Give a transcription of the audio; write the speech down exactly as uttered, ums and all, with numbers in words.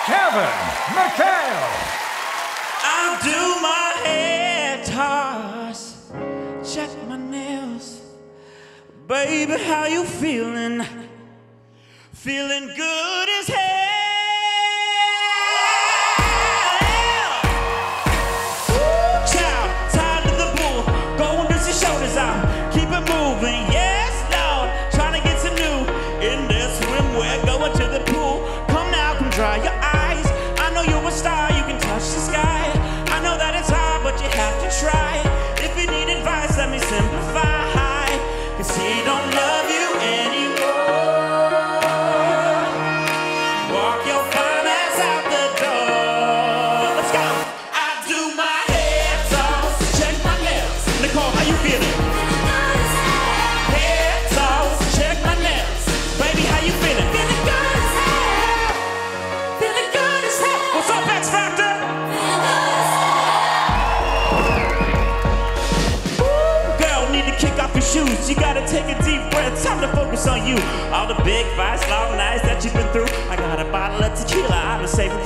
McHale. I'll do my hair toss, check my nails. Baby, how you feeling? Feeling good as hell. Woo, child, tied to the pool. Go and dust your shoulders out. Keep it moving, yes, Lord. Trying to get some new in this swimwear. Going to the pool. Come now, come dry your eyes. I know you're a star, you can touch the sky. I know that it's hard, but you have to try. If you need advice, let me simplify. Cause he don't love you anymore. Walk your fine ass out the door. Let's go. I do my hair toss, check my nails. Nicole, how you feeling? Hair toss, check my nails. Baby, how you feeling? Feeling good as hell. Feeling good as hell. What's up, X Factor? Girl, need to kick off your shoes. You gotta take a deep breath. Time to focus on you. All the big fights, long nights that you've been through. I got a bottle of tequila I've been saving